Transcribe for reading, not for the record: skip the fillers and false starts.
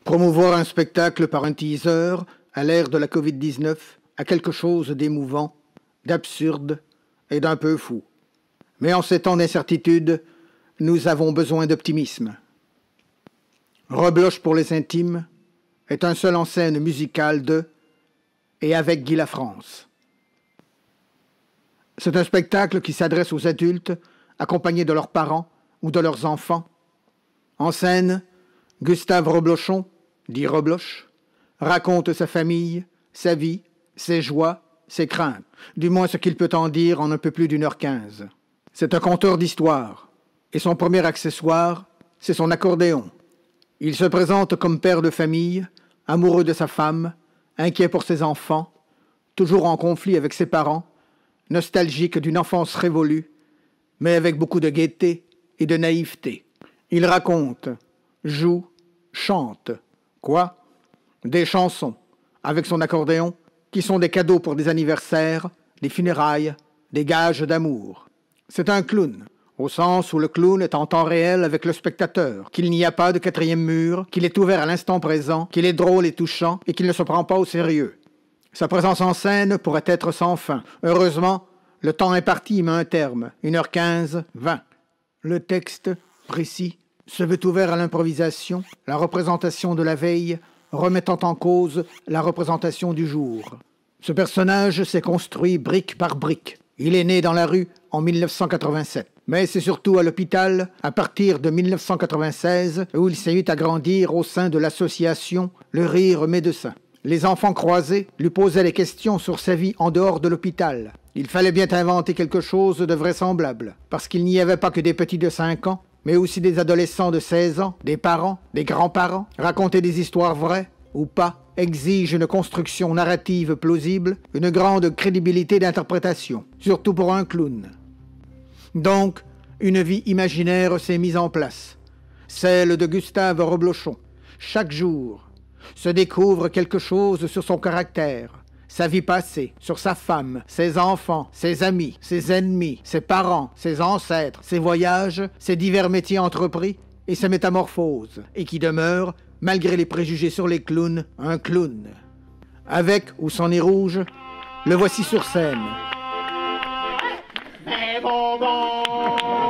Promouvoir un spectacle par un teaser à l'ère de la Covid-19 a quelque chose d'émouvant, d'absurde et d'un peu fou. Mais en ces temps d'incertitude, nous avons besoin d'optimisme. Rebloche pour les intimes est un seul en scène musicale de et avec Guy Lafrance. C'est un spectacle qui s'adresse aux adultes accompagnés de leurs parents ou de leurs enfants. En scène, Gustave Reblochon, dit Rebloche, raconte sa famille, sa vie, ses joies, ses craintes, du moins ce qu'il peut en dire en un peu plus d'1h15. C'est un conteur d'histoire, et son premier accessoire, c'est son accordéon. Il se présente comme père de famille, amoureux de sa femme, inquiet pour ses enfants, toujours en conflit avec ses parents, nostalgique d'une enfance révolue, mais avec beaucoup de gaieté et de naïveté. Il raconte, joue, chante. Quoi? Des chansons, avec son accordéon, qui sont des cadeaux pour des anniversaires, des funérailles, des gages d'amour. C'est un clown, au sens où le clown est en temps réel avec le spectateur, qu'il n'y a pas de quatrième mur, qu'il est ouvert à l'instant présent, qu'il est drôle et touchant et qu'il ne se prend pas au sérieux. Sa présence en scène pourrait être sans fin. Heureusement, le temps imparti y met un terme. 1h15, 20. Le texte, précis, se veut ouvert à l'improvisation, la représentation de la veille, remettant en cause la représentation du jour. Ce personnage s'est construit brique par brique. Il est né dans la rue en 1987. Mais c'est surtout à l'hôpital, à partir de 1996, où il s'est mis à grandir au sein de l'association Le Rire Médecin. Les enfants croisés lui posaient des questions sur sa vie en dehors de l'hôpital. Il fallait bien inventer quelque chose de vraisemblable, parce qu'il n'y avait pas que des petits de 5 ans, mais aussi des adolescents de 16 ans, des parents, des grands-parents. Raconter des histoires vraies, ou pas, exige une construction narrative plausible, une grande crédibilité d'interprétation, surtout pour un clown. Donc, une vie imaginaire s'est mise en place, celle de Gustave Reblochon. Chaque jour, se découvre quelque chose sur son caractère, sa vie passée, sur sa femme, ses enfants, ses amis, ses ennemis, ses parents, ses ancêtres, ses voyages, ses divers métiers entrepris et ses métamorphoses, et qui demeure, malgré les préjugés sur les clowns, un clown. Avec ou sans nez rouge, le voici sur scène. Mais bon, bon.